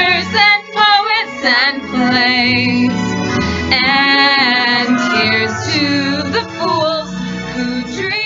singers and poets and plays. And here's to the fools who dream.